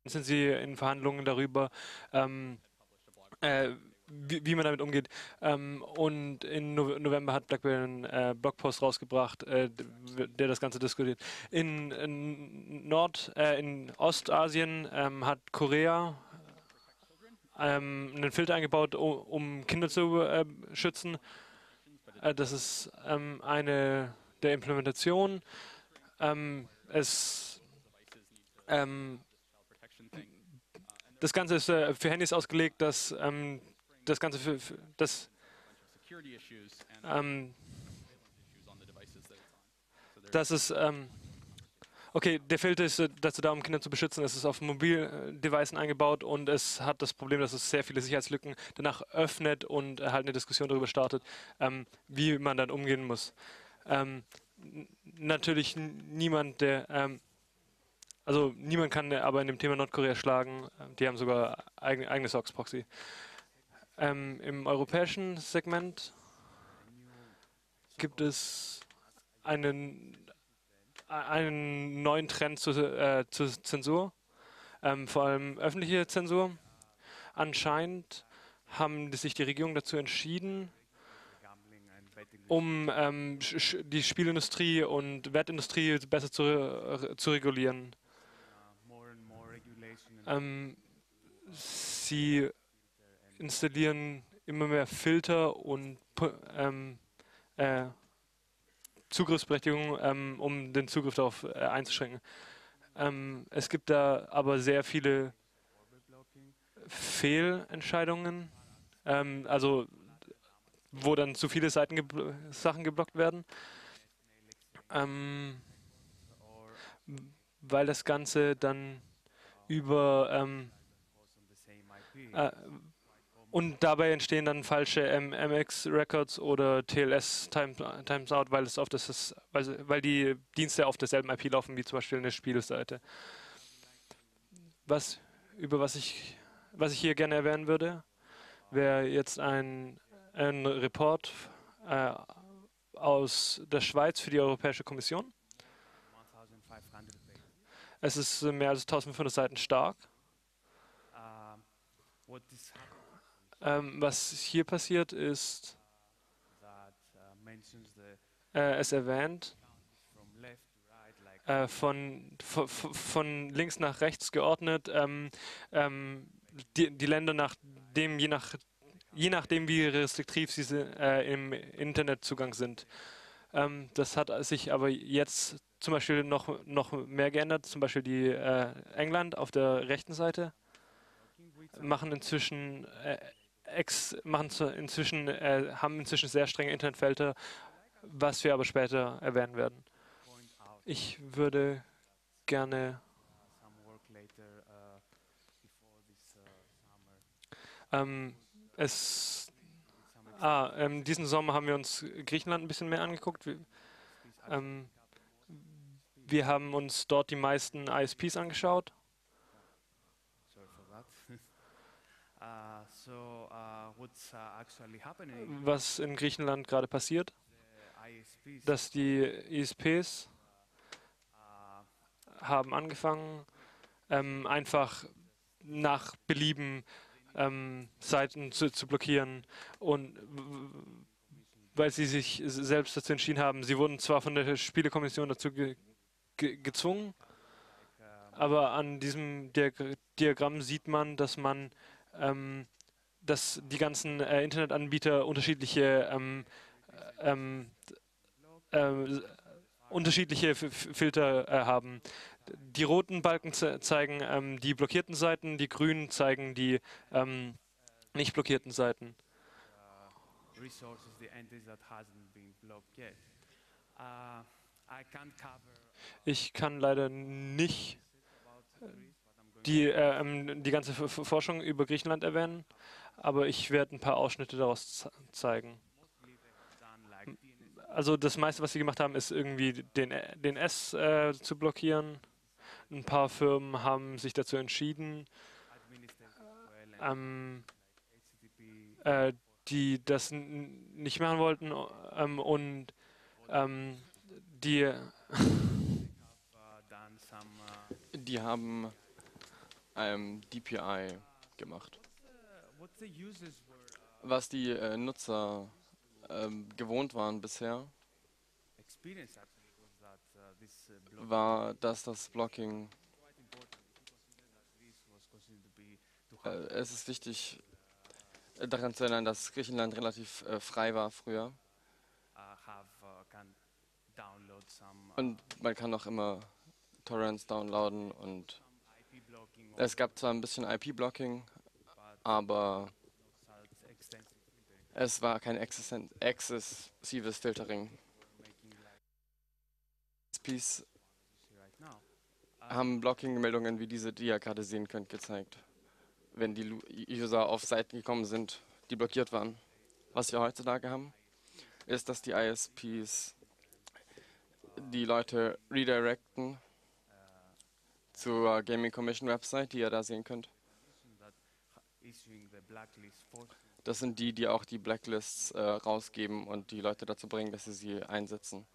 sind Sie in Verhandlungen darüber, ähm, äh, wie man damit umgeht. Und im November hat BlackBerry einen Blogpost rausgebracht, der das Ganze diskutiert. In Ostasien hat Korea einen Filter eingebaut, um Kinder zu schützen. Das ist eine der Implementationen. Es ähm, Das Ganze ist für Handys ausgelegt, dass das Ganze ähm, das ist okay, der Filter ist dazu da, um Kinder zu beschützen. Es ist auf Mobildevices eingebaut und es hat das Problem, dass es sehr viele Sicherheitslücken danach öffnet und halt eine Diskussion darüber startet, wie man dann umgehen muss. Natürlich niemand, also niemand kann aber in dem Thema Nordkorea schlagen. Die haben sogar eigene SOX-Proxy. Im europäischen Segment gibt es einen, einen neuen Trend zur Zensur, vor allem öffentliche Zensur. Anscheinend haben sich die Regierungen dazu entschieden, um die Spielindustrie und Wettindustrie besser zu regulieren. Ähm, Sie installieren immer mehr Filter und äh, Zugriffsberechtigungen, um den Zugriff darauf einzuschränken. Es gibt da aber sehr viele Fehlentscheidungen, also wo dann zu viele Sachen geblockt werden, ähm, weil das Ganze dann über äh, und dabei entstehen dann falsche MX-Records oder Times Out, weil es auf weil die Dienste auf derselben IP laufen wie zum Beispiel eine Spielseite. Was, was ich hier gerne erwähnen würde, wäre jetzt ein Report äh, aus der Schweiz für die Europäische Kommission. Es ist mehr als 1500 Seiten stark. Was hier passiert ist, es erwähnt, von links nach rechts geordnet, die Länder je nachdem, wie restriktiv sie im Internetzugang sind. Das hat sich aber jetzt zum Beispiel noch mehr geändert. Zum Beispiel die England auf der rechten Seite machen inzwischen haben inzwischen sehr strenge Internetfilter, was wir aber später erwähnen werden. Ich würde gerne ähm, es diesen Sommer haben wir uns Griechenland ein bisschen mehr angeguckt. Ähm, wir haben uns dort die meisten ISPs angeschaut. Was in Griechenland gerade passiert, dass die ISPs haben angefangen, einfach nach Belieben Seiten zu blockieren und weil sie sich selbst dazu entschieden haben. Sie wurden zwar von der Spielekommission dazu gezwungen, aber an diesem Diagramm sieht man, ähm, dass die ganzen Internetanbieter ähm, äh, unterschiedliche Filter haben. Die roten Balken zeigen die blockierten Seiten, die grünen zeigen die nicht blockierten Seiten. Ich kann leider nicht die ganze Forschung über Griechenland erwähnen, aber ich werde ein paar Ausschnitte daraus zeigen. Also das meiste, was sie gemacht haben, ist irgendwie den S zu blockieren. Ein paar Firmen haben sich dazu entschieden, ähm, äh, die das nicht machen wollten und ähm, die, Die haben einem DPI gemacht. Was die Nutzer gewohnt waren bisher, war, dass das Blocking, es ist wichtig daran zu erinnern, dass Griechenland relativ frei war früher. Und man kann auch immer Torrents downloaden und es gab zwar ein bisschen IP-Blocking, aber es war kein exzessives Filtering. ISPs haben Blocking-Meldungen wie diese, die ihr gerade sehen könnt, gezeigt, wenn die User auf Seiten gekommen sind, die blockiert waren. Was wir heutzutage haben, ist, dass die ISPs die Leute redirecten zur Gaming Commission Website, die ihr da sehen könnt. Das sind die, die auch die Blacklists rausgeben und die Leute dazu bringen, dass sie einsetzen.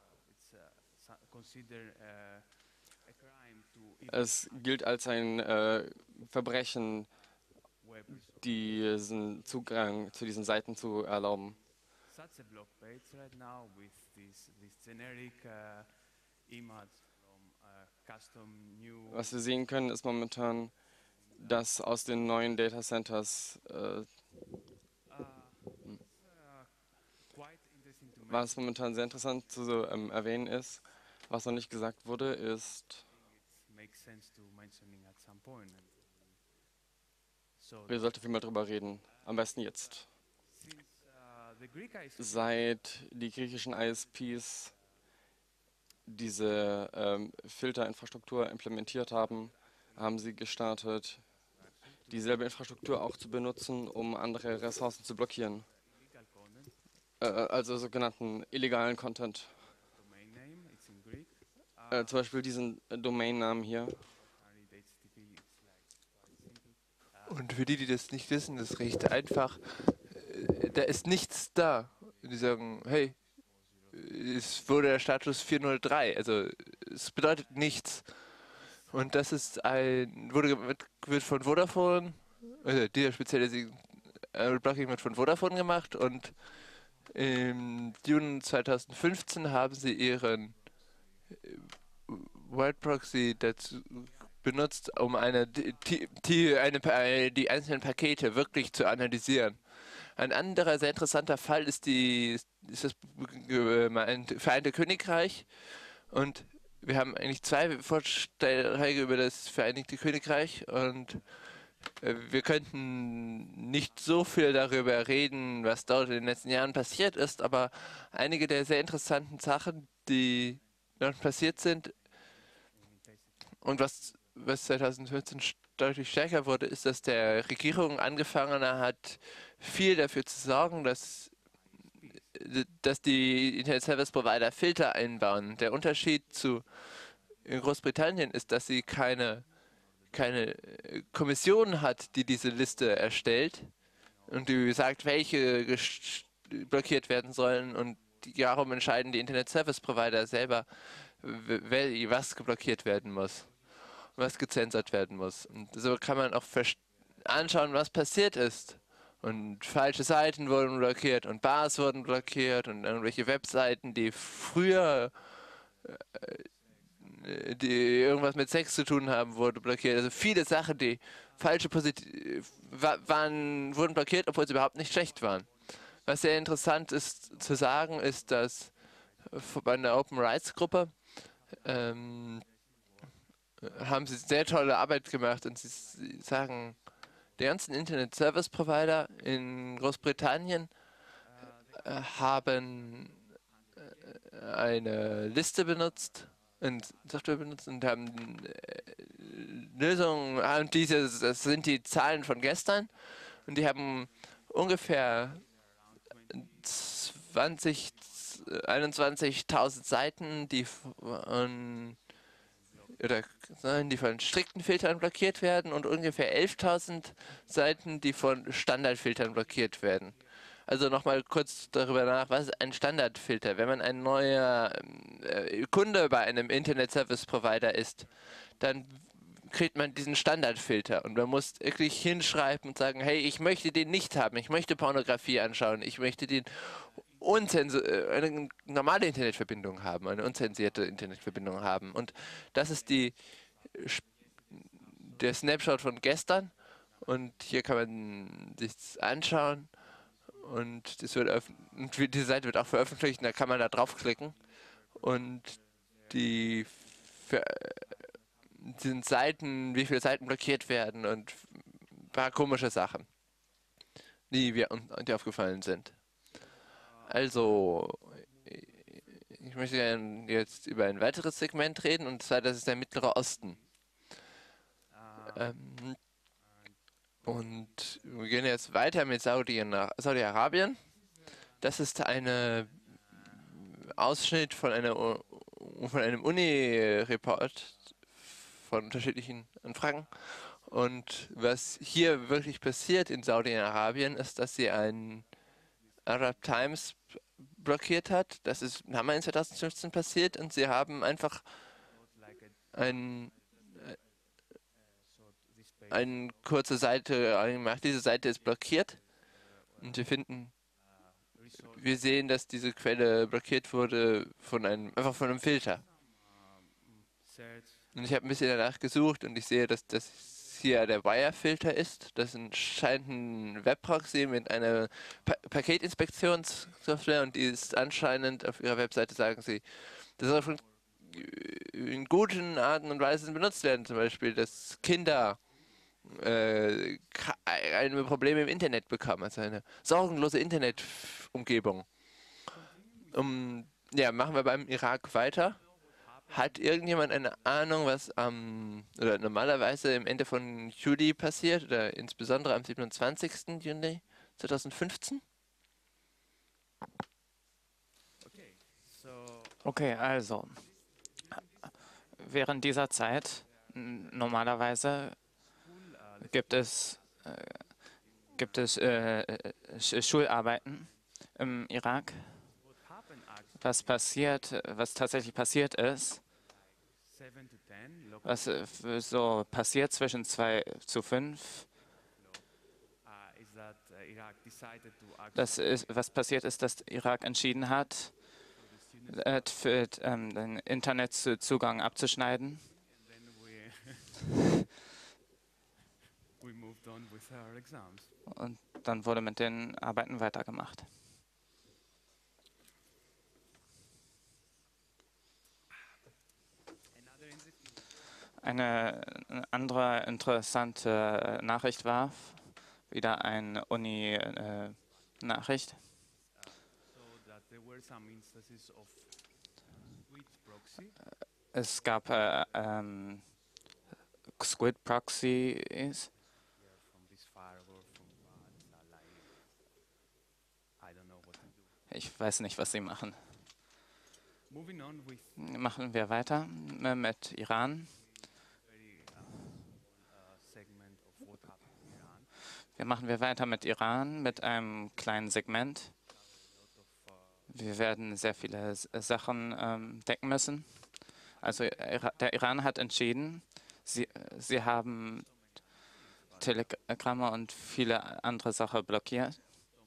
Es gilt als ein Verbrechen, diesen Zugang zu diesen Seiten zu erlauben. Was wir sehen können, ist momentan, dass aus den neuen Data Centers, was momentan sehr interessant zu erwähnen ist, was noch nicht gesagt wurde, ist, wir sollten viel mehr darüber reden, am besten jetzt. Seit die griechischen ISPs diese Filterinfrastruktur implementiert haben, haben sie gestartet, dieselbe Infrastruktur auch zu benutzen, um andere Ressourcen zu blockieren. Also sogenannten illegalen Content. Zum Beispiel diesen Domainnamen hier. Und für die, die das nicht wissen, das ist recht einfach. Da ist nichts da. Die sagen, hey, es wurde der Status 403, also es bedeutet nichts. Und das ist wird von Vodafone, also dieser spezielle Blocking wird von Vodafone gemacht und im Juni 2015 haben sie ihren White Proxy dazu benutzt, um die einzelnen Pakete wirklich zu analysieren. Ein anderer sehr interessanter Fall ist das Vereinigte Königreich. Und wir haben eigentlich zwei Vorträge über das Vereinigte Königreich und wir könnten nicht so viel darüber reden, was dort in den letzten Jahren passiert ist, aber einige der sehr interessanten Sachen, die dort passiert sind und was 2014 deutlich stärker wurde, ist, dass der Regierung angefangen hat, viel dafür zu sorgen, dass die Internet Service Provider Filter einbauen. Der Unterschied zu in Großbritannien ist, dass sie keine Kommission hat, die diese Liste erstellt und die sagt, welche blockiert werden sollen und darum entscheiden die Internet Service Provider selber, was geblockiert werden muss, was gezensert werden muss. Und so kann man auch anschauen, was passiert ist. Und falsche Seiten wurden blockiert und Bars wurden blockiert und irgendwelche Webseiten, die früher die irgendwas mit Sex zu tun haben, wurde blockiert. Also viele Sachen, die falsche wurden blockiert, obwohl sie überhaupt nicht schlecht waren. Was sehr interessant ist zu sagen, ist, dass bei der Open Rights Gruppe haben sie sehr tolle Arbeit gemacht und sie sagen, die ganzen Internet Service Provider in Großbritannien haben eine Liste benutzt und Software benutzt und haben Lösungen, das sind die Zahlen von gestern und die haben ungefähr 21.000 Seiten, die von strikten Filtern blockiert werden und ungefähr 11.000 Seiten, die von Standardfiltern blockiert werden. Also nochmal kurz darüber nach, was ist ein Standardfilter? Wenn man ein neuer Kunde bei einem Internet Service Provider ist, dann kriegt man diesen Standardfilter und man muss wirklich hinschreiben und sagen, hey, ich möchte den nicht haben, ich möchte Pornografie anschauen, ich möchte den eine normale Internetverbindung haben, eine unzensierte Internetverbindung haben. Und das ist der Snapshot von gestern. Und hier kann man sich anschauen. Und diese Seite wird auch veröffentlicht. Und da kann man da draufklicken. Und die für, sind Seiten, wie viele Seiten blockiert werden und ein paar komische Sachen, die aufgefallen sind. Also, ich möchte gerne jetzt über ein weiteres Segment reden, und zwar, das ist der Mittlere Osten. Und wir gehen jetzt weiter mit Saudi-Arabien. Das ist ein Ausschnitt von einem Uni-Report von unterschiedlichen Anfragen. Und was hier wirklich passiert in Saudi-Arabien, ist, dass sie ein Arab Times blockiert hat. Das ist im Hammer in 2015 passiert, und sie haben einfach eine kurze Seite gemacht. Diese Seite ist blockiert, und wir sehen, dass diese Quelle blockiert wurde einfach von einem Filter. Und ich habe ein bisschen danach gesucht, und ich sehe, dass das hier der Wire-Filter ist. Das scheint ein Webproxy mit einer Paketinspektionssoftware, und die ist anscheinend auf ihrer Webseite, sagen sie, das soll in guten Arten und Weisen benutzt werden. Zum Beispiel, dass Kinder ein Problem im Internet bekommen, also eine sorgenlose Internetumgebung. Ja, machen wir beim Irak weiter. Hat irgendjemand eine Ahnung, was oder normalerweise im Ende von Juli passiert, oder insbesondere am 27. Juni 2015? Okay, also während dieser Zeit normalerweise gibt es Schularbeiten im Irak. Was tatsächlich passiert ist, was so passiert zwischen 2 zu 5, was passiert ist, dass Irak entschieden hat, für den Internetzugang abzuschneiden. Und dann wurde mit den Arbeiten weitergemacht. Eine andere interessante Nachricht war, wieder eine Uni-Nachricht. Es gab Squid Proxies. Ich weiß nicht, was sie machen. Machen wir weiter mit Iran. Machen wir weiter mit Iran, mit einem kleinen Segment. Wir werden sehr viele Sachen decken müssen. Also der Iran hat entschieden, sie haben Telegramme und viele andere Sachen blockiert.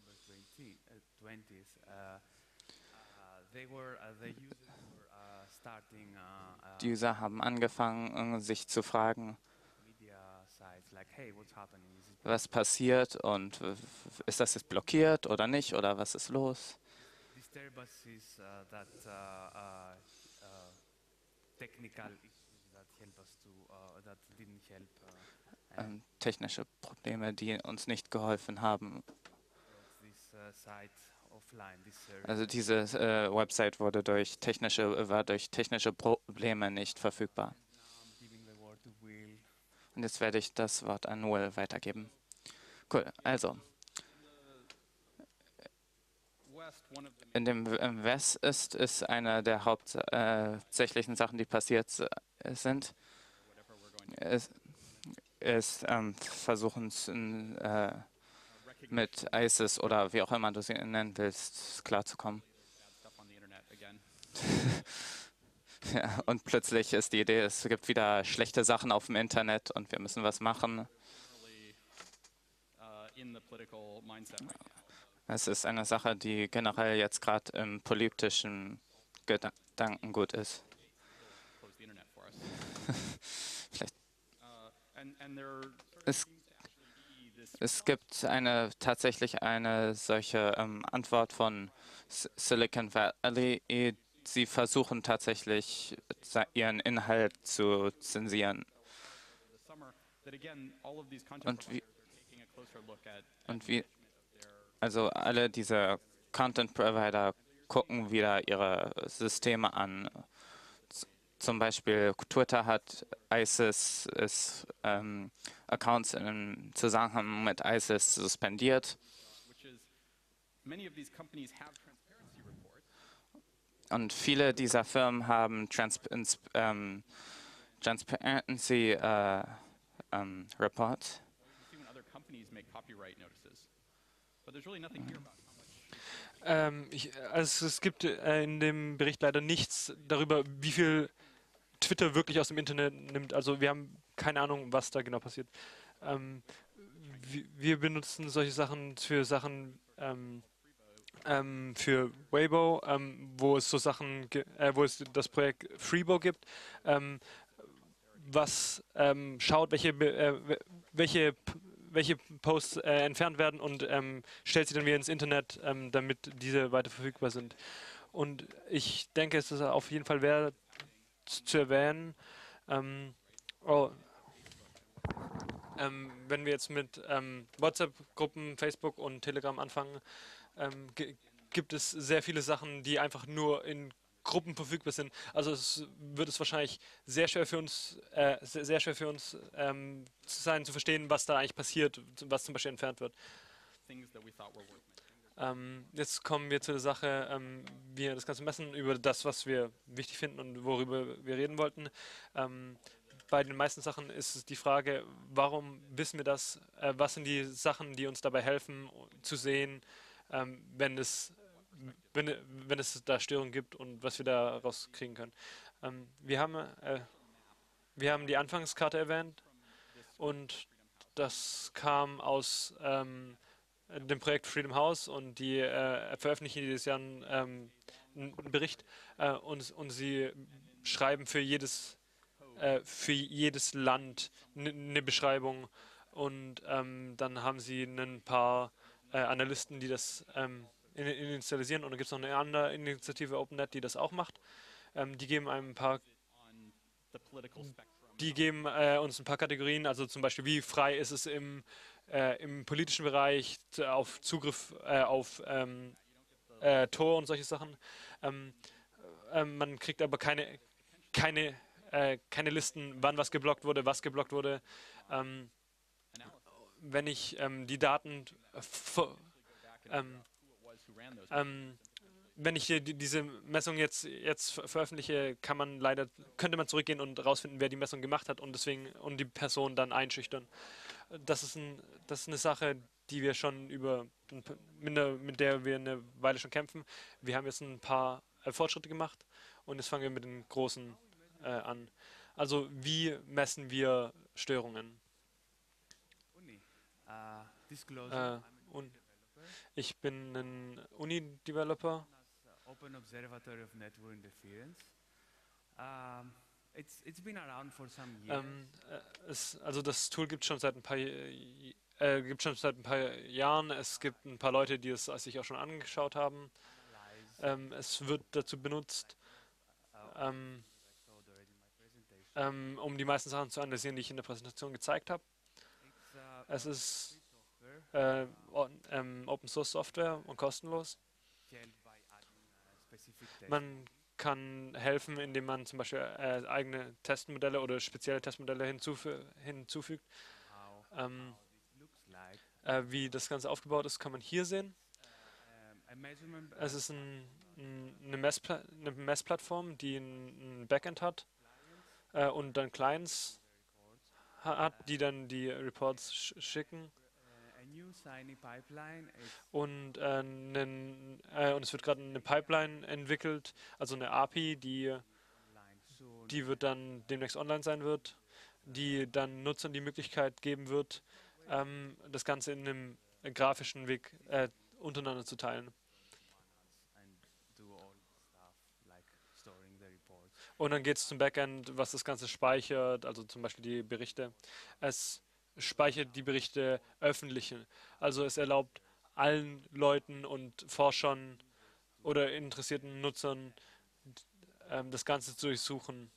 Die User haben angefangen, sich zu fragen, was passiert, und ist das jetzt blockiert oder nicht, oder was ist los? Technische Probleme, die uns nicht geholfen haben. Also diese Website war durch technische Probleme nicht verfügbar. Und jetzt werde ich das Wort an Will weitergeben. Cool, also. Im West ist eine der hauptsächlichen Sachen, die passiert sind, versuchen mit ISIS oder wie auch immer du sie nennen willst, klarzukommen. Ja, und plötzlich ist die Idee, es gibt wieder schlechte Sachen auf dem Internet und wir müssen was machen. Es ist eine Sache, die generell jetzt gerade im politischen Gedankengut ist. Vielleicht. Es, es gibt tatsächlich eine solche Antwort von Silicon Valley. Sie versuchen tatsächlich ihren Inhalt zu zensieren. Und wie, also alle diese Content Provider gucken wieder ihre Systeme an. Zum Beispiel Twitter hat Accounts im Zusammenhang mit ISIS suspendiert. Und viele dieser Firmen haben Transparency Report. Also es gibt in dem Bericht leider nichts darüber, wie viel Twitter wirklich aus dem Internet nimmt. Also wir haben keine Ahnung, was da genau passiert. Wir benutzen solche Sachen für für Weibo, wo es so wo es das Projekt Freebo gibt, was schaut, welche Posts entfernt werden und stellt sie dann wieder ins Internet, damit diese weiter verfügbar sind. Und ich denke, es ist auf jeden Fall wert zu erwähnen, oh, wenn wir jetzt mit WhatsApp-Gruppen, Facebook und Telegram anfangen, gibt es sehr viele Sachen, die einfach nur in Gruppen verfügbar sind. Also es wird es wahrscheinlich sehr schwer für uns, sehr schwer für uns zu verstehen, was da eigentlich passiert, was zum Beispiel entfernt wird. Jetzt kommen wir zu der Sache, wie wir das Ganze messen, über das, was wir wichtig finden und worüber wir reden wollten. Bei den meisten Sachen ist es die Frage, warum wissen wir das? Was sind die Sachen, die uns dabei helfen zu sehen, wenn es da Störungen gibt und was wir da rauskriegen können. Wir haben die Anfangskarte erwähnt und das kam aus dem Projekt Freedom House und die veröffentlichen jedes Jahr einen Bericht und sie schreiben für jedes Land eine Beschreibung und dann haben sie ein paar Analysten, die das initialisieren und dann gibt es noch eine andere Initiative OpenNet, die das auch macht. Die geben uns ein paar Kategorien, also zum Beispiel wie frei ist es im politischen Bereich auf Zugriff auf Tor und solche Sachen. Man kriegt aber keine Listen, wann was geblockt wurde, was geblockt wurde. Wenn ich die Daten wenn ich diese Messung jetzt veröffentliche, könnte man zurückgehen und rausfinden, wer die Messung gemacht hat und die Person dann einschüchtern. Das ist eine Sache, die wir schon mit der wir eine Weile schon kämpfen. Wir haben jetzt ein paar Fortschritte gemacht und jetzt fangen wir mit den großen an. Also wie messen wir Störungen? Und ich bin ein Uni-Developer. Open Observatory of Network Interference. It's been around for some years. Also das Tool gibt schon seit ein paar Jahren. Es gibt ein paar Leute, die es sich auch schon angeschaut haben. Es wird dazu benutzt, um die meisten Sachen zu analysieren, die ich in der Präsentation gezeigt habe. Es ist Open Source Software und kostenlos. Man kann helfen, indem man zum Beispiel eigene Testmodelle oder spezielle Testmodelle hinzufügt. Wie das Ganze aufgebaut ist, kann man hier sehen. Es ist eine Messplattform, die ein Backend hat und dann Clients hat, die dann die Reports schicken. Und es wird gerade eine Pipeline entwickelt, also eine API, die die wird dann demnächst online sein wird, die dann Nutzern die Möglichkeit geben wird, das Ganze in einem grafischen Weg untereinander zu teilen. Und dann geht es zum Backend, was das Ganze speichert, also zum Beispiel die Berichte. Es speichert die Berichte öffentlich. Also es erlaubt allen Leuten und Forschern oder interessierten Nutzern das Ganze zu durchsuchen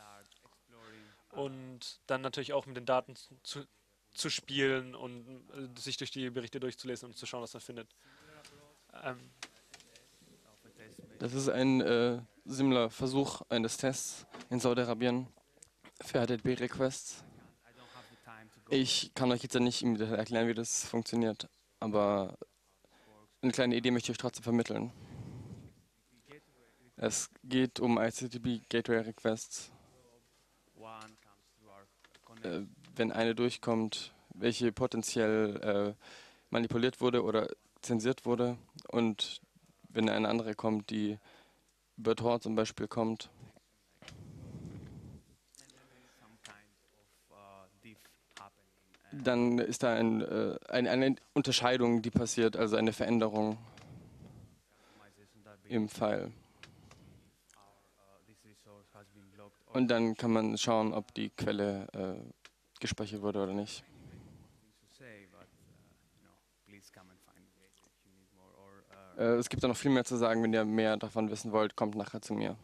und dann natürlich auch mit den Daten zu spielen und sich durch die Berichte durchzulesen und zu schauen, was man findet. Das ist ein similar Versuch eines Tests in Saudi-Arabien für HTTP-Requests. Ich kann euch jetzt ja nicht im Detail erklären, wie das funktioniert, aber eine kleine Idee möchte ich euch trotzdem vermitteln. Es geht um HTTP Gateway Requests. Wenn eine durchkommt, welche potenziell manipuliert wurde oder zensiert wurde, und wenn eine andere kommt, die über Tor zum Beispiel kommt, dann ist da eine Unterscheidung, die passiert, also eine Veränderung im File. Und dann kann man schauen, ob die Quelle gespeichert wurde oder nicht. Es gibt da noch viel mehr zu sagen. Wenn ihr mehr davon wissen wollt, kommt nachher zu mir.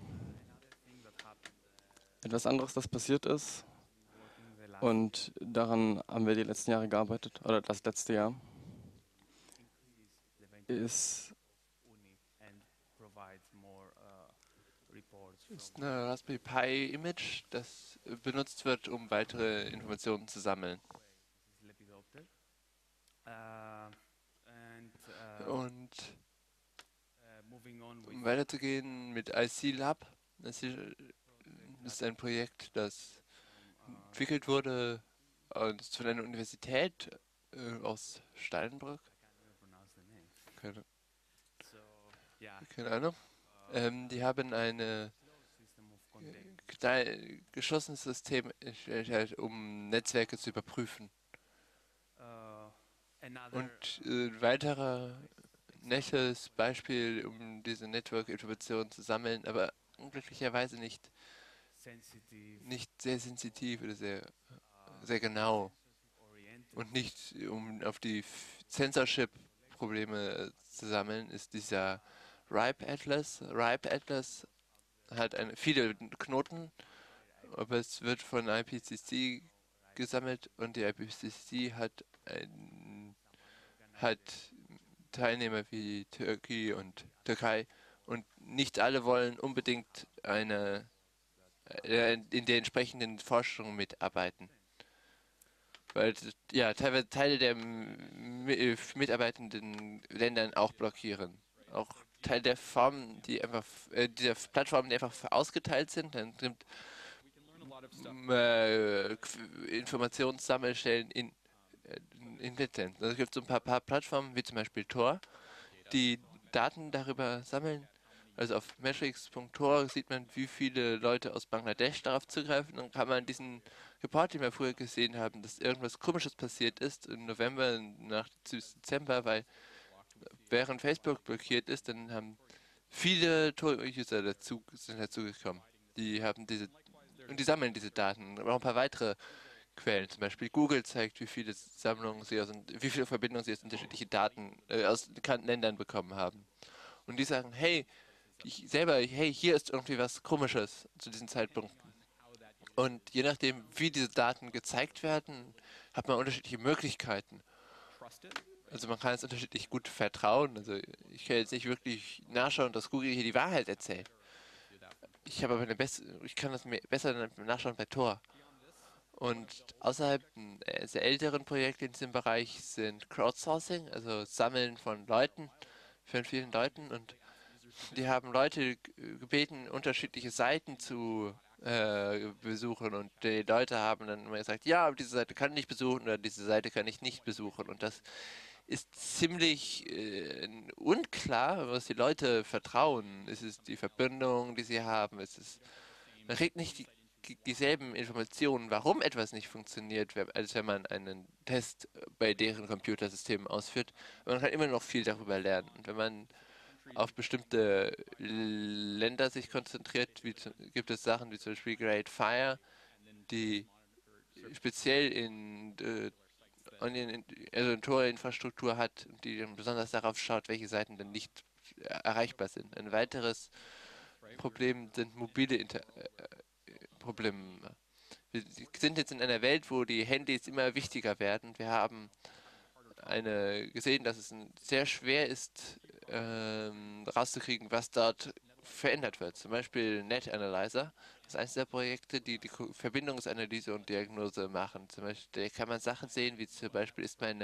Etwas anderes, das passiert ist, und daran haben wir die letzten Jahre gearbeitet, oder das letzte Jahr, ist eine Raspberry Pi Image, das benutzt wird, um weitere Informationen zu sammeln. Und um weiterzugehen mit IC Lab, das ist ein Projekt, das entwickelt wurde von einer Universität aus Steinbrück. Keine Ahnung. Die haben ein geschlossenes System erstellt, um Netzwerke zu überprüfen. Und weiterer nettes Beispiel, um diese Network-Informationen zu sammeln, aber unglücklicherweise nicht sehr sensitiv oder sehr genau und nicht um auf die Censorship-Probleme zu sammeln, ist dieser RIPE Atlas. RIPE Atlas hat viele Knoten, aber es wird von IPCC gesammelt, und die IPCC hat Teilnehmer wie Türkei und Türkei, und nicht alle wollen unbedingt in der entsprechenden Forschung mitarbeiten. Weil ja, teilweise Teile der mitarbeitenden Ländern auch blockieren. Auch Teil der Formen, dieser Plattformen, die einfach ausgeteilt sind, dann sind Informationssammelstellen in Lizenzen. Also es gibt so ein paar Plattformen, wie zum Beispiel Tor, die Daten darüber sammeln. Also auf metrics.tor sieht man, wie viele Leute aus Bangladesch darauf zugreifen. Dann kann man diesen Report, den wir früher gesehen haben, dass irgendwas Komisches passiert ist im November nach Dezember, weil während Facebook blockiert ist, dann haben viele Tor-User dazugekommen. Die sammeln diese Daten. Aber auch ein paar weitere Quellen. Zum Beispiel Google zeigt, wie viele Verbindungen sie aus unterschiedlichen Daten aus bekannten Ländern bekommen haben. Und die sagen, hey, hier ist irgendwie was Komisches zu diesen Zeitpunkten. Und je nachdem, wie diese Daten gezeigt werden, hat man unterschiedliche Möglichkeiten. Also man kann es unterschiedlich gut vertrauen. Also ich kann jetzt nicht wirklich nachschauen, dass Google hier die Wahrheit erzählt. Ich kann das besser nachschauen bei Tor. Und außerhalb der älteren Projekte in diesem Bereich sind Crowdsourcing, also Sammeln von vielen Leuten, und die haben Leute gebeten, unterschiedliche Seiten zu besuchen, und die Leute haben dann immer gesagt, ja, diese Seite kann ich nicht besuchen oder diese Seite kann ich nicht besuchen, und das ist ziemlich unklar, was die Leute vertrauen. Ist es die Verbindung, die sie haben? Ist es Man kriegt nicht dieselben Informationen, warum etwas nicht funktioniert, als wenn man einen Test bei deren Computersystemen ausführt. Aber man kann immer noch viel darüber lernen. Und wenn man auf bestimmte Länder sich konzentriert, gibt es Sachen wie zum Beispiel Great Fire, die speziell also Tor-Infrastruktur hat und die dann besonders darauf schaut, welche Seiten dann nicht erreichbar sind. Ein weiteres Problem sind mobile Probleme. Wir sind jetzt in einer Welt, wo die Handys immer wichtiger werden. Wir haben gesehen, dass es sehr schwer ist, rauszukriegen, was dort verändert wird. Zum Beispiel NetAnalyzer. Das ist eines der Projekte, die die Verbindungsanalyse und Diagnose machen. Zum Beispiel kann man Sachen sehen, wie zum Beispiel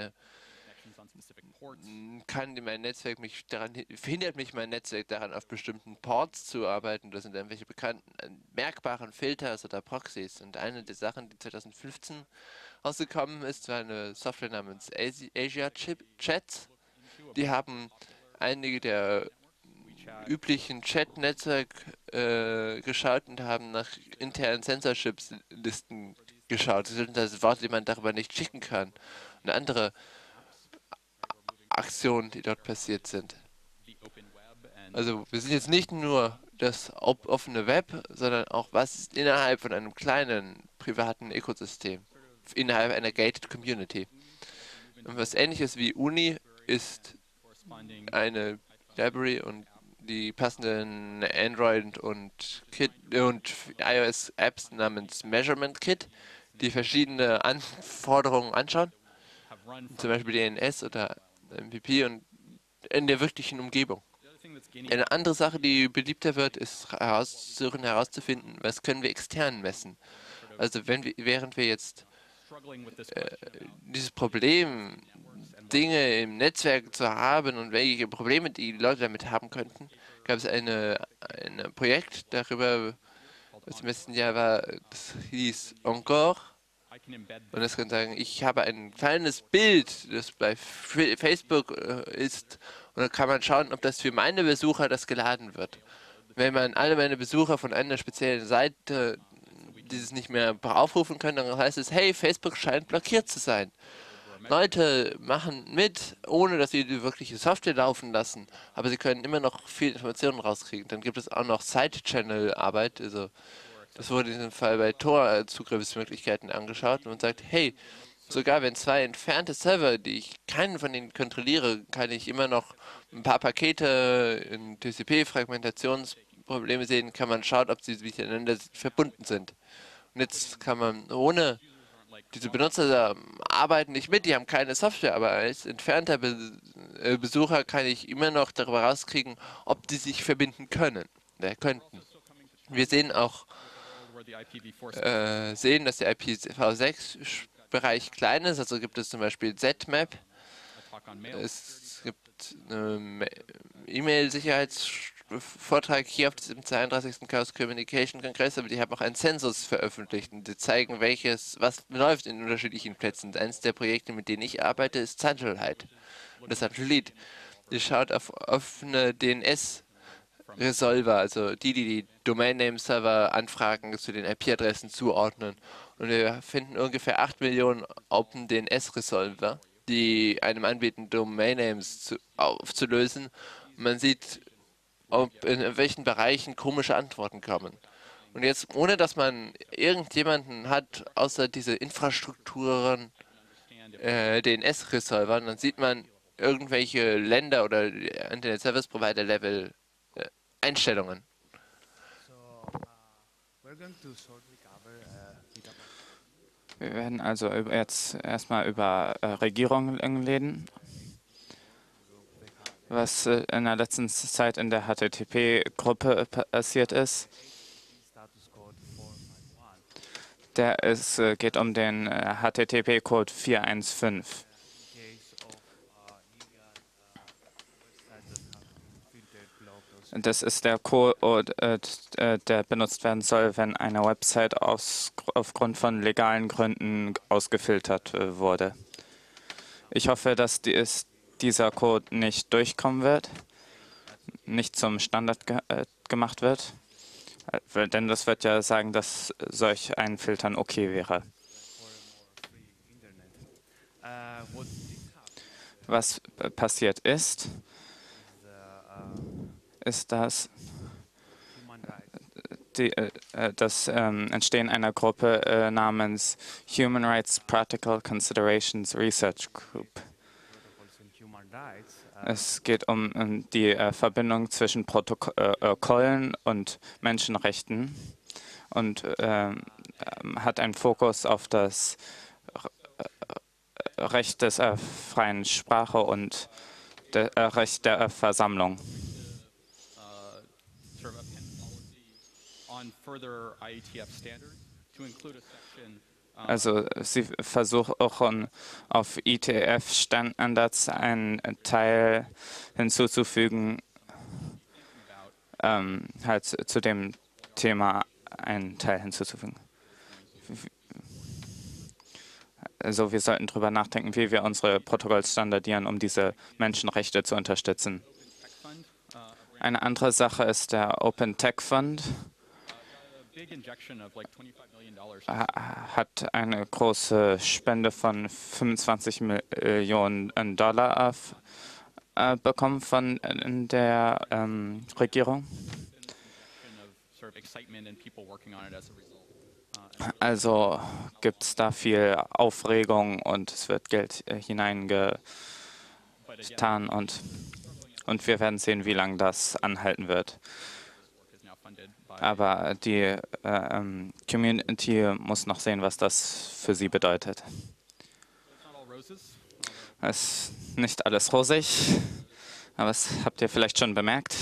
verhindert mich mein Netzwerk daran, auf bestimmten Ports zu arbeiten. Das sind irgendwelche bekannten, merkbaren Filters oder Proxys. Und eine der Sachen, die 2015 rausgekommen ist, war eine Software namens Asia Chat. Die haben einige der üblichen Chat-Netzwerk geschaut und haben nach internen Censorship-Listen geschaut. Das sind also Worte, die man darüber nicht schicken kann. Und andere Aktionen, die dort passiert sind. Also wir sind jetzt nicht nur das offene Web, sondern auch was ist innerhalb von einem kleinen privaten Ökosystem, innerhalb einer gated Community. Und was ähnliches wie Uni ist eine Library und die passenden Android und iOS Apps namens Measurement Kit, die verschiedene Anforderungen anschauen, zum Beispiel DNS oder MPP und in der wirklichen Umgebung. Eine andere Sache, die beliebter wird, ist herauszufinden, was können wir extern messen. Also während wir jetzt dieses Problem, Dinge im Netzwerk zu haben und welche Probleme die Leute damit haben könnten, gab es ein Projekt darüber, was im letzten Jahr war, das hieß Encore. Und das kann sagen, ich habe ein kleines Bild, das bei Facebook ist, und dann kann man schauen, ob das für meine Besucher das geladen wird. Wenn man alle meine Besucher von einer speziellen Seite dieses nicht mehr aufrufen können, dann heißt es, hey, Facebook scheint blockiert zu sein. Leute machen mit, ohne dass sie die wirkliche Software laufen lassen, aber sie können immer noch viel Informationen rauskriegen. Dann gibt es auch noch Side-Channel-Arbeit, also das wurde in diesem Fall bei Tor Zugriffsmöglichkeiten angeschaut und man sagt, hey, sogar wenn zwei entfernte Server, die ich keinen von denen kontrolliere, kann ich immer noch ein paar Pakete in TCP-Fragmentationsprobleme sehen, kann man schauen, ob sie miteinander verbunden sind. Und jetzt kann man diese Benutzer arbeiten nicht mit, die haben keine Software, aber als entfernter Besucher kann ich immer noch darüber rauskriegen, ob die sich verbinden können oder könnten. Wir sehen auch, dass der IPv6-Bereich klein ist, also gibt es zum Beispiel ZMAP, es gibt einen E-Mail-Sicherheitsvortrag hier auf dem 32. Chaos Communication Kongress, aber die haben auch einen Zensus veröffentlicht und die zeigen, was läuft in unterschiedlichen Plätzen. Eines der Projekte, mit denen ich arbeite, ist Centralite. Und das Centralite, die schaut auf offene DNS Resolver, also die Domain-Name-Server Anfragen zu den IP-Adressen zuordnen. Und wir finden ungefähr 8 Millionen OpenDNS-Resolver, die einem anbieten, Domain-Names aufzulösen. Und man sieht, in welchen Bereichen komische Antworten kommen. Und jetzt, ohne dass man irgendjemanden hat, außer diese Infrastrukturen, DNS-Resolvern, dann sieht man irgendwelche Länder oder Internet Service Provider Level Einstellungen. Wir werden also jetzt erstmal über Regierungen reden, was in der letzten Zeit in der HTTP-Gruppe passiert ist. Geht um den HTTP-Code 415. Das ist der Code, der benutzt werden soll, wenn eine Website aufgrund von legalen Gründen ausgefiltert wurde. Ich hoffe, dass dieser Code nicht durchkommen wird, nicht zum Standard gemacht wird. Denn das wird ja sagen, dass solch ein Filtern okay wäre. Was passiert ist, dass das Entstehen einer Gruppe namens Human Rights Practical Considerations Research Group. Es geht um die Verbindung zwischen Protokollen und Menschenrechten und hat einen Fokus auf das Recht des freien Sprache und Recht der Versammlung. Also sie versuchen auf IETF-Standards einen Teil hinzuzufügen, halt zu dem Thema einen Teil hinzuzufügen. Also wir sollten darüber nachdenken, wie wir unsere Protokolls standardieren, um diese Menschenrechte zu unterstützen. Eine andere Sache ist der Open Tech Fund. Hat eine große Spende von 25 Millionen Dollar bekommen von der Regierung. Also gibt es da viel Aufregung und es wird Geld hineingetan und wir werden sehen, wie lange das anhalten wird. Aber die Community muss noch sehen, was das für sie bedeutet. Es ist nicht alles rosig, aber das habt ihr vielleicht schon bemerkt.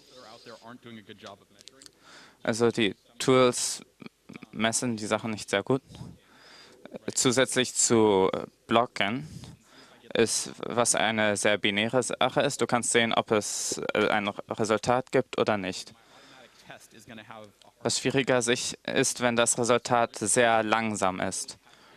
Also die Tools messen die Sachen nicht sehr gut. Zusätzlich zu Blocken ist, was eine sehr binäre Sache ist. Du kannst sehen, ob es ein Resultat gibt oder nicht. Was schwieriger ist, wenn das Resultat sehr langsam ist.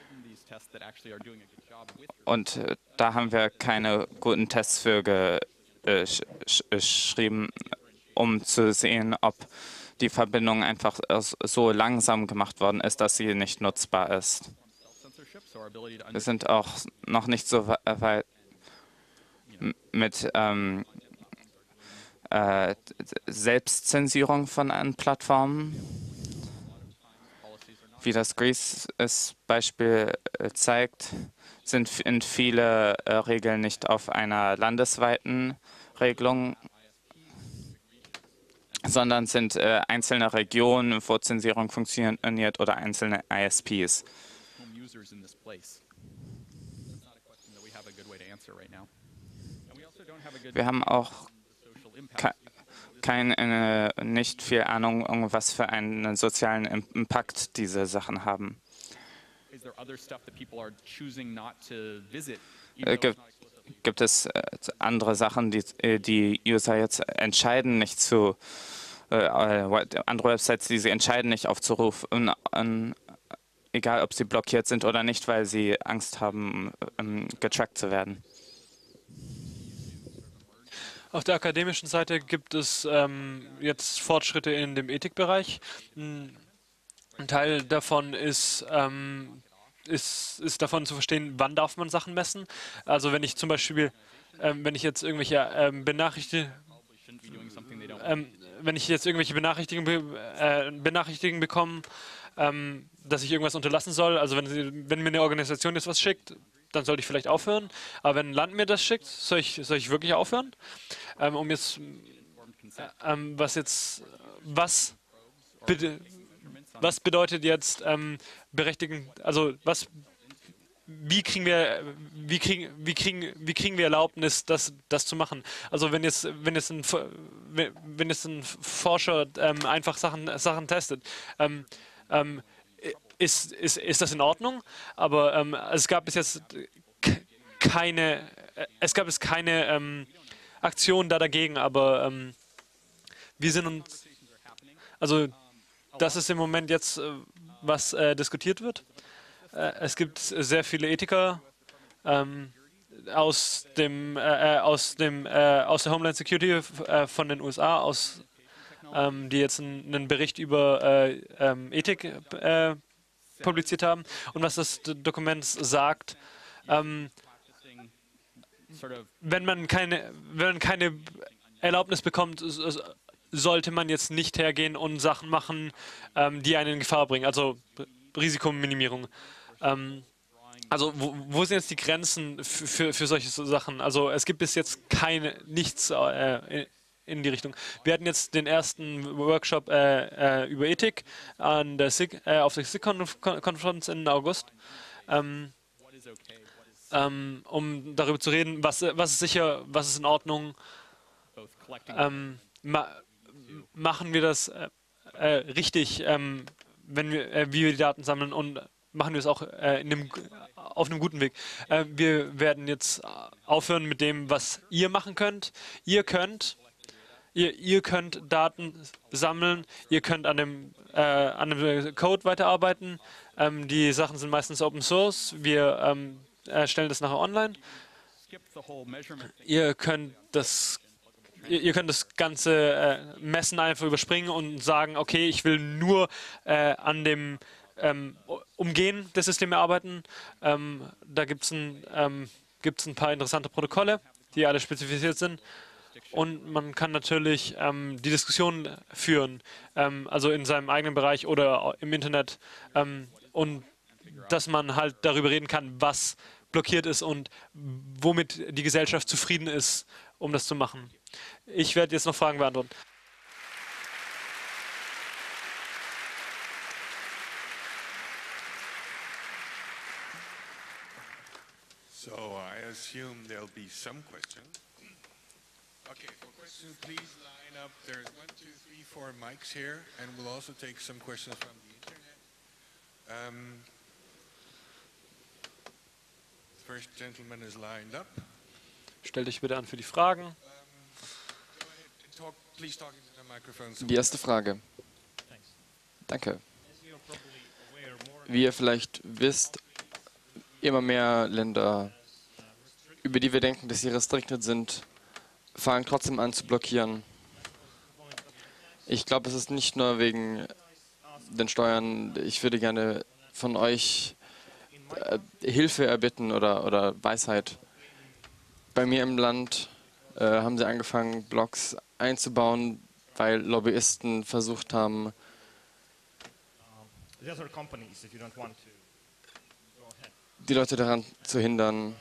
Und da haben wir keine guten Tests für geschrieben, um zu sehen, ob die Verbindung einfach so langsam gemacht worden ist, dass sie nicht nutzbar ist. Wir sind auch noch nicht so weit mit Selbstzensierung von Plattformen. Wie das Greece-Beispiel zeigt, sind viele Regeln nicht auf einer landesweiten Regelung, sondern sind einzelne Regionen, wo Zensierung funktioniert, oder einzelne ISPs. Wir haben auch nicht viel Ahnung, was für einen sozialen Impact diese Sachen haben. Gibt es andere Sachen, die User jetzt entscheiden, nicht zu andere Websites, die sie entscheiden, nicht aufzurufen, egal ob sie blockiert sind oder nicht, weil sie Angst haben, getrackt zu werden? Auf der akademischen Seite gibt es jetzt Fortschritte in dem Ethikbereich. Ein Teil davon ist davon zu verstehen, wann darf man Sachen messen. Also wenn ich zum Beispiel, wenn ich jetzt irgendwelche Benachrichtigungen bekomme, dass ich irgendwas unterlassen soll. Also wenn mir eine Organisation jetzt was schickt, dann sollte ich vielleicht aufhören. Aber wenn ein Land mir das schickt, soll ich wirklich aufhören? Was bedeutet jetzt berechtigen? Also wie kriegen wir Erlaubnis, das zu machen? Also wenn jetzt ein Forscher einfach Sachen testet, ist das in Ordnung? Aber es gab bis jetzt keine Aktion dagegen, aber wir sind uns, also das ist im Moment jetzt, was diskutiert wird. Es gibt sehr viele Ethiker aus der Homeland Security von den USA, aus die jetzt einen Bericht über Ethik publiziert haben. Und was das Dokument sagt, wenn man keine Erlaubnis bekommt, sollte man jetzt nicht hergehen und Sachen machen, die einen in Gefahr bringen, also Risikominimierung. Also wo sind jetzt die Grenzen für solche Sachen? Also es gibt bis jetzt nichts in die Richtung. Wir hatten jetzt den ersten Workshop über Ethik auf der SIG-Konferenz im August, um darüber zu reden, was ist sicher, was ist in Ordnung. Machen wir das richtig, wie wir die Daten sammeln, und machen wir es auch auf einem guten Weg. Wir werden jetzt aufhören mit dem, was ihr machen könnt. Ihr könnt Daten sammeln, ihr könnt an dem Code weiterarbeiten. Die Sachen sind meistens Open Source. Wir stellen das nachher online. Ihr könnt das ganze Messen einfach überspringen und sagen, okay, ich will nur an dem Umgehen der Systeme arbeiten. Da gibt es ein paar interessante Protokolle, die alle spezifiziert sind. Und man kann natürlich die Diskussion führen, also in seinem eigenen Bereich oder im Internet, und dass man halt darüber reden kann, was blockiert ist und womit die Gesellschaft zufrieden ist, um das zu machen. Ich werde jetzt noch Fragen beantworten. So I assume there'll be some questions. Okay, for questions, please line up. There's 1, 2, 3, 4 mics here, and we'll also take some questions from the internet. First gentleman is lined up. Stell dich bitte an für die Fragen. Go ahead and talk, please talk into the microphone. Die erste Frage. Danke. Wie ihr vielleicht wisst, immer mehr Länder, über die wir denken, dass sie restricted sind, fangen trotzdem an zu blockieren. Ich glaube, es ist nicht nur wegen den Steuern. Ich würde gerne von euch Hilfe erbitten oder Weisheit. Bei mir im Land haben sie angefangen, Blocks einzubauen, weil Lobbyisten versucht haben, die Leute daran zu hindern.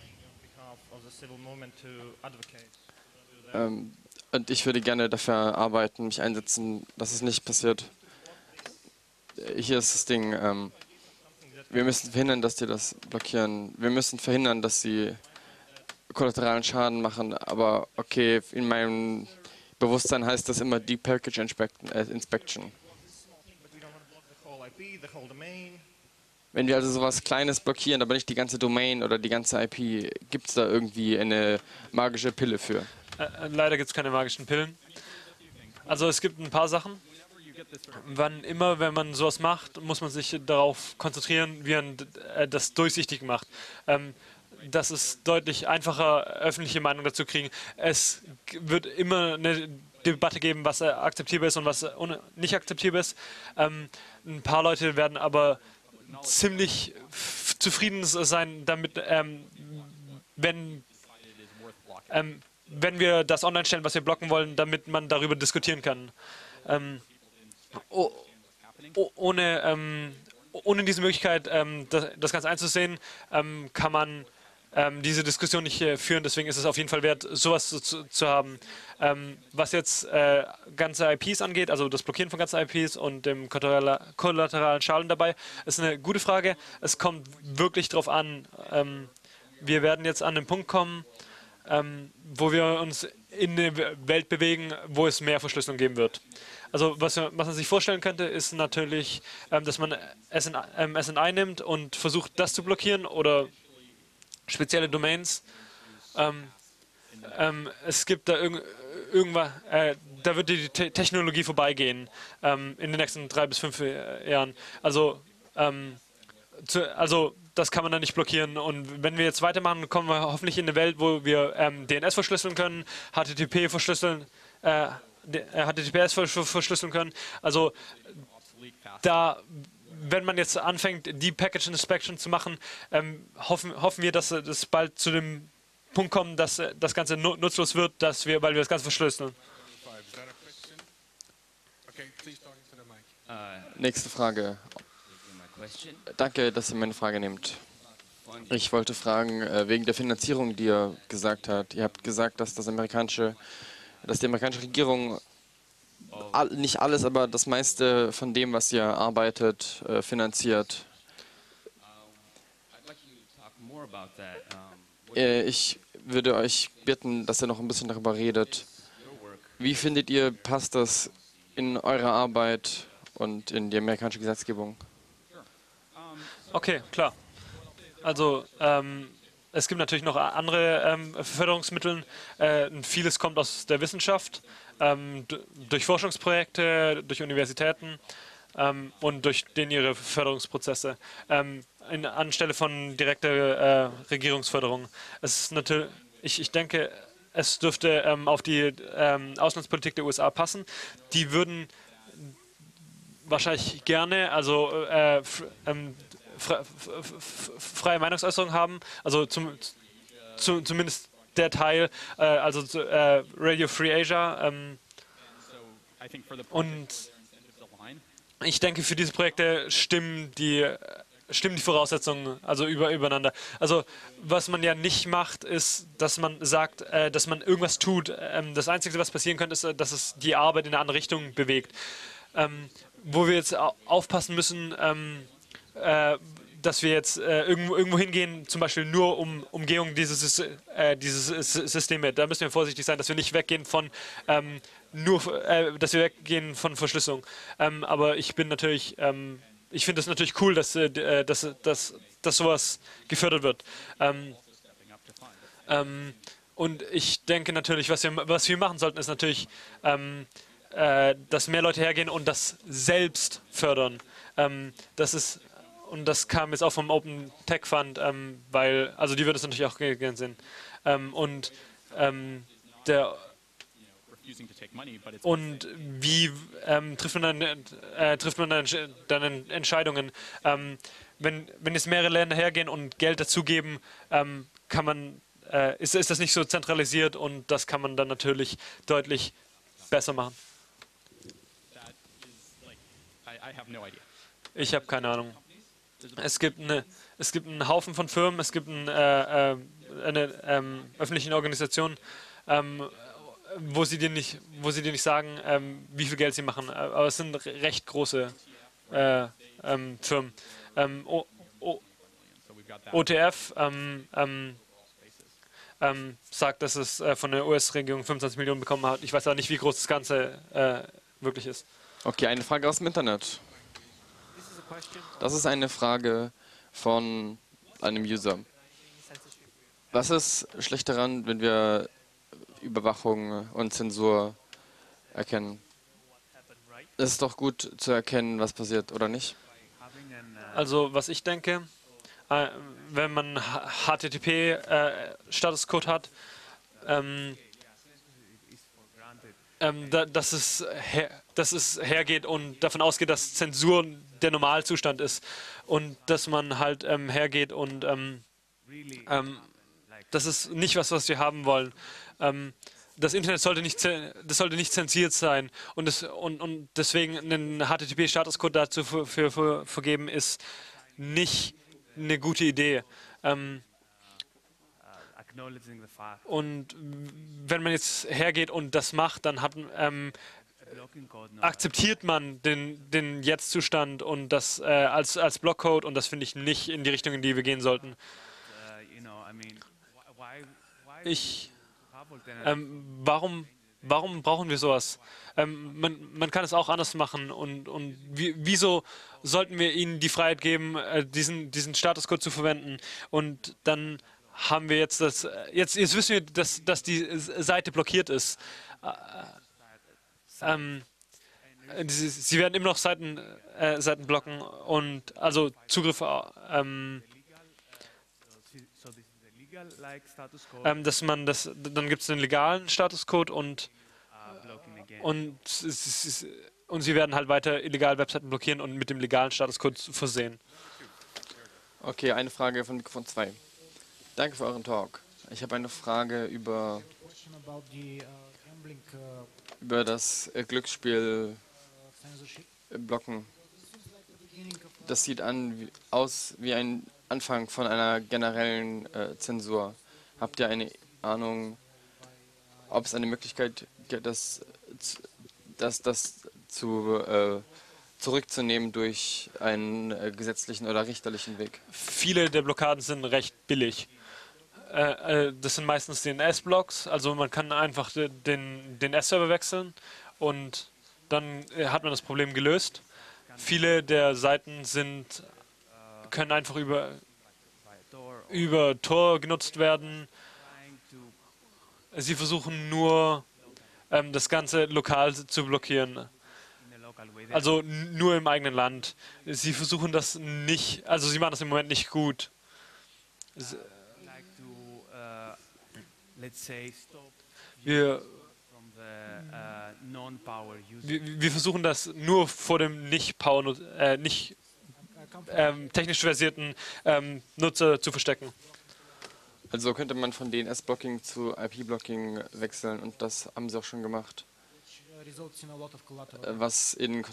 Und ich würde gerne dafür arbeiten, mich einsetzen, dass es nicht passiert. Hier ist das Ding. Wir müssen verhindern, dass die das blockieren. Wir müssen verhindern, dass sie kollateralen Schaden machen. Aber okay, in meinem Bewusstsein heißt das immer Deep Package Inspection. Wenn wir also sowas Kleines blockieren, aber nicht die ganze Domain oder die ganze IP, gibt es da irgendwie eine magische Pille für? Leider gibt es keine magischen Pillen. Also es gibt ein paar Sachen. Wann immer, wenn man sowas macht, muss man sich darauf konzentrieren, wie man das durchsichtig macht. Das ist deutlich einfacher, öffentliche Meinung dazu kriegen. Es wird immer eine Debatte geben, was akzeptierbar ist und was nicht akzeptierbar ist. Ein paar Leute werden aber ziemlich zufrieden sein damit, wenn wir das online stellen, was wir blocken wollen, damit man darüber diskutieren kann. Ohne diese Möglichkeit, das Ganze einzusehen, kann man diese Diskussion nicht führen. Deswegen ist es auf jeden Fall wert, sowas zu haben. Was jetzt ganze IPs angeht, also das Blockieren von ganzen IPs und dem kollateralen Schaden dabei, ist eine gute Frage. Es kommt wirklich drauf an. Wir werden jetzt an den Punkt kommen, wo wir uns in eine Welt bewegen, wo es mehr Verschlüsselung geben wird. Also was man sich vorstellen könnte, ist natürlich, dass man SNI nimmt und versucht, das zu blockieren oder spezielle Domains. Es gibt da irgendwas, da wird die Technologie vorbeigehen in den nächsten 3 bis 5 Jahren. Also das kann man dann nicht blockieren. Und wenn wir jetzt weitermachen, kommen wir hoffentlich in eine Welt, wo wir DNS verschlüsseln können, HTTP verschlüsseln, HTTPS verschlüsseln können. Also da, wenn man jetzt anfängt, die Package Inspection zu machen, hoffen wir, dass es bald zu dem Punkt kommt, dass das Ganze nutzlos wird, weil wir das Ganze verschlüsseln. Is that a question? Okay, please talk into the mic. Nächste Frage. Danke, dass ihr meine Frage nehmt. Ich wollte fragen, wegen der Finanzierung, die ihr gesagt habt. Ihr habt gesagt, dass die amerikanische Regierung nicht alles, aber das meiste von dem, was ihr arbeitet, finanziert. Ich würde euch bitten, dass ihr noch ein bisschen darüber redet. Wie findet ihr, passt das in eure Arbeit und in die amerikanische Gesetzgebung? Okay, klar. Also es gibt natürlich noch andere Förderungsmittel. Vieles kommt aus der Wissenschaft, durch Forschungsprojekte, durch Universitäten und durch ihre Förderungsprozesse anstelle von direkter Regierungsförderung. Es ist natürlich, ich denke, es dürfte auf die Auslandspolitik der USA passen. Die würden wahrscheinlich gerne, also freie Meinungsäußerung haben, also zumindest der Teil, also Radio Free Asia. Und ich denke, für diese Projekte stimmen die Voraussetzungen also übereinander. Also was man ja nicht macht, ist, dass man sagt, dass man irgendwas tut. Das Einzige, was passieren könnte, ist, dass es die Arbeit in eine andere Richtung bewegt. Wo wir jetzt aufpassen müssen, dass wir jetzt irgendwo hingehen, zum Beispiel nur um Umgehung dieses Systeme. Da müssen wir vorsichtig sein, dass wir nicht weggehen von dass wir weggehen von Verschlüsselung. Aber ich bin natürlich, ich finde es natürlich cool, dass sowas gefördert wird. Und ich denke natürlich, was wir machen sollten, ist natürlich, dass mehr Leute hergehen und das selbst fördern. Und das kam jetzt auch vom Open Tech Fund, weil, also die würden es natürlich auch gerne sehen. Wie trifft man dann Entscheidungen? Wenn jetzt mehrere Länder hergehen und Geld dazugeben, ist das nicht so zentralisiert und das kann man dann natürlich deutlich besser machen. Ich habe keine Ahnung. Es gibt einen Haufen von Firmen, es gibt eine öffentliche Organisation, wo sie dir nicht sagen, wie viel Geld sie machen. Aber es sind recht große Firmen. OTF sagt, dass es von der US-Regierung 25 Millionen bekommen hat. Ich weiß aber nicht, wie groß das Ganze wirklich ist. Okay, eine Frage aus dem Internet. Das ist eine Frage von einem User. Was ist schlecht daran, wenn wir Überwachung und Zensur erkennen? Es ist doch gut zu erkennen, was passiert, oder nicht? Also, was ich denke, wenn man HTTP-Statuscode hat, dass es hergeht und davon ausgeht, dass Zensur der Normalzustand ist und dass man halt hergeht und das ist nicht was wir haben wollen. Das Internet sollte nicht zensiert sein und deswegen einen HTTP-Statuscode dazu vergeben ist nicht eine gute Idee. Und wenn man jetzt hergeht und das macht, dann akzeptiert man den Jetzt-Zustand und das als Blockcode und das finde ich nicht in die Richtung, in die wir gehen sollten. Warum brauchen wir sowas? Man kann es auch anders machen und wieso sollten wir ihnen die Freiheit geben, diesen Statuscode zu verwenden und dann haben wir jetzt jetzt wissen wir, dass die Seite blockiert ist. Sie werden immer noch Seiten blocken und also Zugriff, dann gibt es den legalen Statuscode und und sie werden halt weiter illegal Webseiten blockieren und mit dem legalen Status quo versehen. Okay, eine Frage von Mikrofon 2. Danke für euren Talk. Ich habe eine Frage über das Glücksspiel blocken. Das sieht aus wie ein Anfang von einer generellen Zensur. Habt ihr eine Ahnung, ob es eine Möglichkeit gibt, das zurückzunehmen durch einen gesetzlichen oder richterlichen Weg? Viele der Blockaden sind recht billig. Das sind meistens DNS-Blocks, also man kann einfach den DNS-Server wechseln und dann hat man das Problem gelöst. Viele der Seiten können einfach über Tor genutzt werden. Sie versuchen nur, das Ganze lokal zu blockieren. Also nur im eigenen Land. Sie versuchen das nicht, also sie machen das im Moment nicht gut. Wir versuchen das nur vor dem nicht technisch versierten Nutzer zu verstecken. Also könnte man von DNS-Blocking zu IP-Blocking wechseln und das haben sie auch schon gemacht. Was in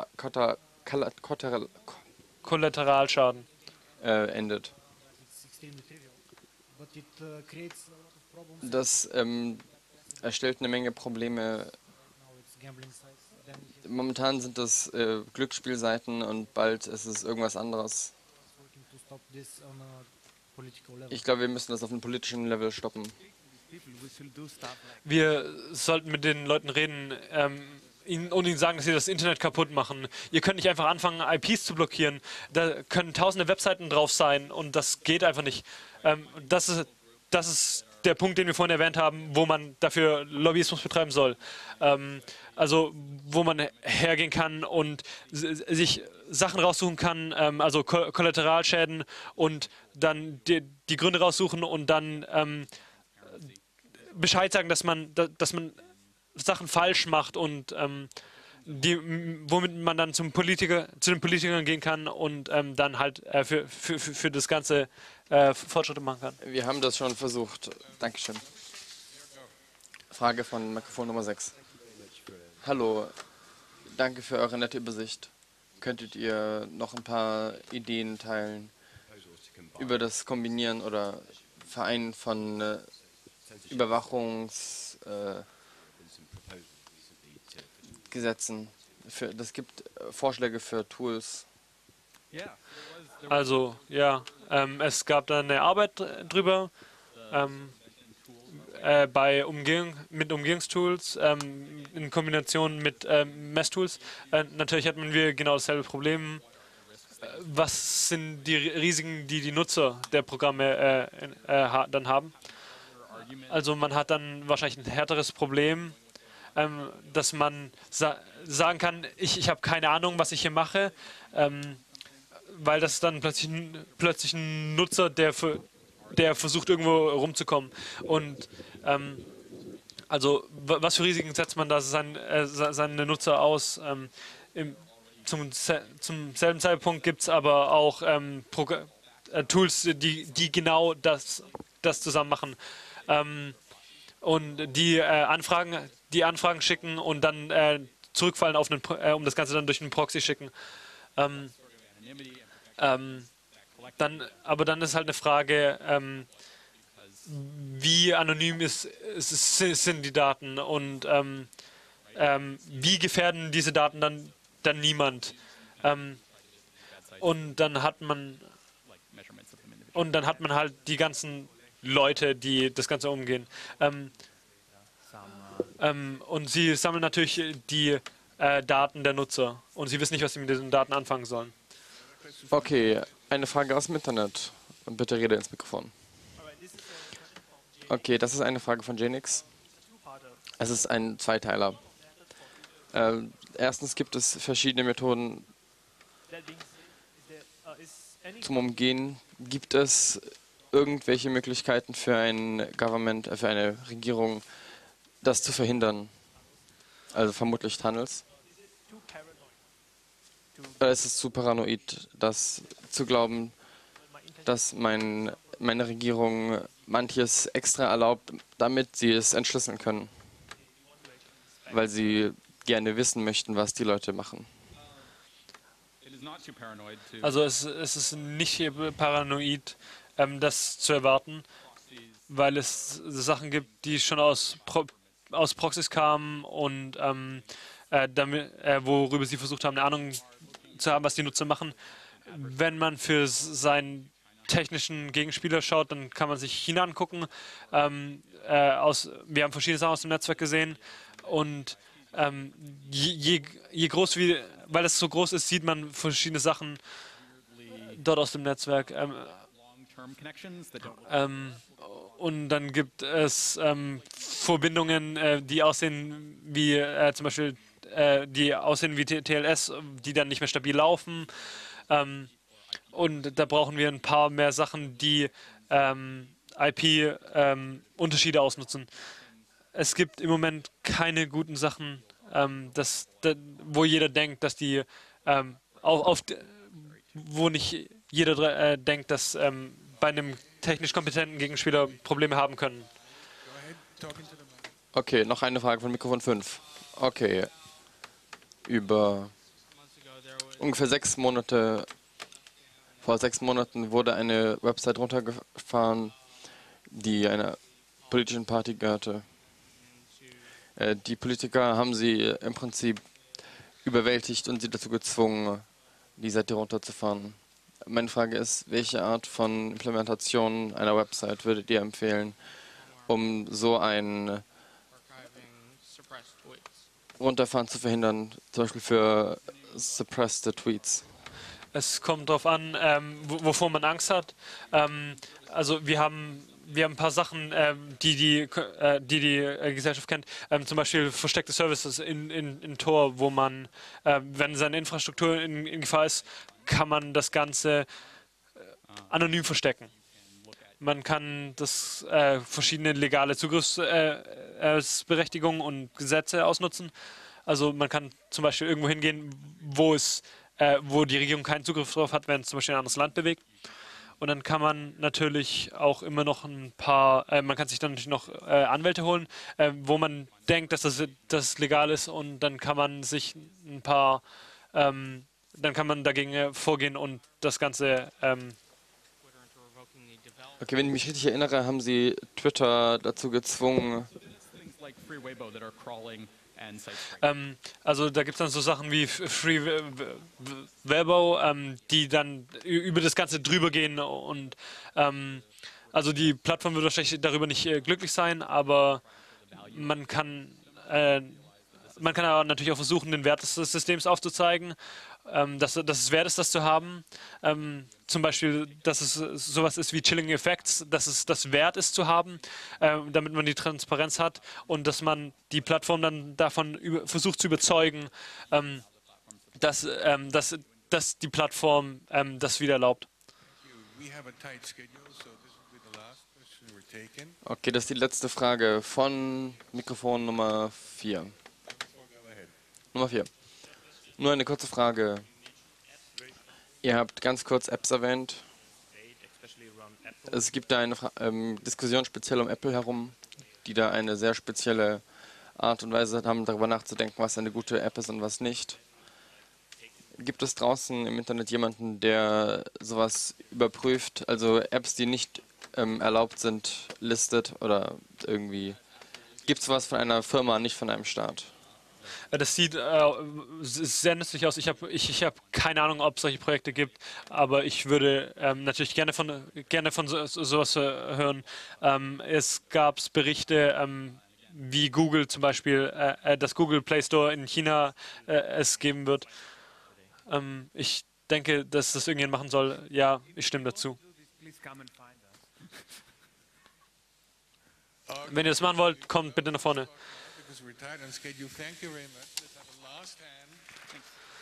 Kollateralschaden endet. Das erstellt eine Menge Probleme. Momentan sind das Glücksspielseiten und bald ist es irgendwas anderes. Ich glaube, wir müssen das auf einem politischen Level stoppen. Wir sollten mit den Leuten reden und ihnen sagen, dass sie das Internet kaputt machen. Ihr könnt nicht einfach anfangen, IPs zu blockieren. Da können tausende Webseiten drauf sein und das geht einfach nicht. Das ist der Punkt, den wir vorhin erwähnt haben, wo man dafür Lobbyismus betreiben soll. Also wo man hergehen kann und sich Sachen raussuchen kann, also Kollateralschäden und dann die Gründe raussuchen und dann Bescheid sagen, dass man Sachen falsch macht und womit man dann zu den Politikern gehen kann und dann halt für das Ganze Fortschritte machen kann. Wir haben das schon versucht. Dankeschön. Frage von Mikrofon Nummer 6. Hallo, danke für eure nette Übersicht. Könntet ihr noch ein paar Ideen teilen über das Kombinieren oder Vereinen von Überwachungsgesetzen? Das gibt Vorschläge für Tools. Also, ja, es gab da eine Arbeit drüber mit Umgehungstools in Kombination mit Messtools. Natürlich hatten wir genau dasselbe Problem. Was sind die Risiken, die die Nutzer der Programme dann haben? Also man hat dann wahrscheinlich ein härteres Problem, dass man sagen kann, ich habe keine Ahnung, was ich hier mache, weil das dann plötzlich ein Nutzer, der versucht, irgendwo rumzukommen. Und also was für Risiken setzt man da seine Nutzer aus? Zum selben Zeitpunkt gibt es aber auch Tools, die genau das zusammen machen. Und die Anfragen schicken und dann zurückfallen auf um das Ganze dann durch einen Proxy schicken. Aber dann ist halt eine Frage, wie anonym sind die Daten und wie gefährden diese Daten dann niemand. Und dann hat man halt die ganzen Leute, die das Ganze umgehen. Und sie sammeln natürlich die Daten der Nutzer und sie wissen nicht, was sie mit diesen Daten anfangen sollen. Okay, eine Frage aus dem Internet. Und bitte rede ins Mikrofon. Okay, das ist eine Frage von Genix. Es ist ein Zweiteiler. Erstens gibt es verschiedene Methoden zum Umgehen. Gibt es irgendwelche Möglichkeiten für ein Government, für eine Regierung, das zu verhindern? Also vermutlich Tunnels. Es ist zu paranoid, das zu glauben, dass meine Regierung manches extra erlaubt, damit sie es entschlüsseln können. Weil sie gerne wissen möchten, was die Leute machen. Also es ist nicht paranoid, das zu erwarten, weil es Sachen gibt, die schon aus Proxys kamen und worüber sie versucht haben, eine Ahnung zu haben, was die Nutzer machen. Wenn man für seinen technischen Gegenspieler schaut, dann kann man sich China angucken. Wir haben verschiedene Sachen aus dem Netzwerk gesehen und je groß weil es so groß ist, sieht man verschiedene Sachen dort aus dem Netzwerk. Und dann gibt es Verbindungen, die aussehen wie zum Beispiel die aussehen wie TLS, die dann nicht mehr stabil laufen. Und da brauchen wir ein paar mehr Sachen, die IP-Unterschiede ausnutzen. Es gibt im Moment keine guten Sachen, wo jeder denkt, dass die wo nicht jeder denkt, dass bei einem technisch kompetenten Gegenspieler Probleme haben können. Okay, noch eine Frage von Mikrofon 5. Okay. Über ungefähr 6 Monate, vor 6 Monaten wurde eine Website runtergefahren, die einer politischen Party gehörte. Die Politiker haben sie im Prinzip überwältigt und sie dazu gezwungen, die Seite runterzufahren. Meine Frage ist, welche Art von Implementation einer Website würdet ihr empfehlen, um so ein Runterfahren zu verhindern, zum Beispiel für suppressed Tweets? Es kommt darauf an, wovor man Angst hat. Also wir haben ein paar Sachen, die Gesellschaft kennt. Zum Beispiel versteckte Services in Tor, wo man, wenn seine Infrastruktur in Gefahr ist, kann man das Ganze anonym verstecken. Man kann verschiedene legale Zugriffsberechtigungen und Gesetze ausnutzen. Also man kann zum Beispiel irgendwo hingehen, wo die Regierung keinen Zugriff drauf hat, wenn es zum Beispiel ein anderes Land bewegt. Und dann kann man natürlich auch immer noch man kann sich dann natürlich noch Anwälte holen, wo man denkt, dass das legal ist, und dann kann man sich dann kann man dagegen vorgehen und das Ganze. Okay, wenn ich mich richtig erinnere, haben sie Twitter dazu gezwungen. Also da gibt es dann so Sachen wie Free Weibo, die dann über das Ganze drüber gehen, und also die Plattform wird wahrscheinlich darüber nicht glücklich sein, aber man kann aber natürlich auch versuchen, den Wert des Systems aufzuzeigen, dass es wert ist, das zu haben. Zum Beispiel, dass es sowas ist wie Chilling Effects, dass es das wert ist zu haben, damit man die Transparenz hat, und dass man die Plattform dann davon versucht zu überzeugen, dass die Plattform das wieder erlaubt. Okay, das ist die letzte Frage von Mikrofon Nummer 4. Nummer 4. Nur eine kurze Frage. Ihr habt ganz kurz Apps erwähnt. Es gibt da eine Diskussion speziell um Apple herum, die da eine sehr spezielle Art und Weise haben, darüber nachzudenken, was eine gute App ist und was nicht. Gibt es draußen im Internet jemanden, der sowas überprüft, also Apps, die nicht erlaubt sind, listet, oder irgendwie? Gibt es was von einer Firma, nicht von einem Staat? Das sieht sehr nützlich aus. Ich hab keine Ahnung, ob es solche Projekte gibt, aber ich würde natürlich gerne von sowas hören. Es gab Berichte, wie Google zum Beispiel, dass Google Play Store in China es geben wird. Ich denke, dass das irgendjemand machen soll. Ja, ich stimme dazu. Wenn ihr das machen wollt, kommt bitte nach vorne.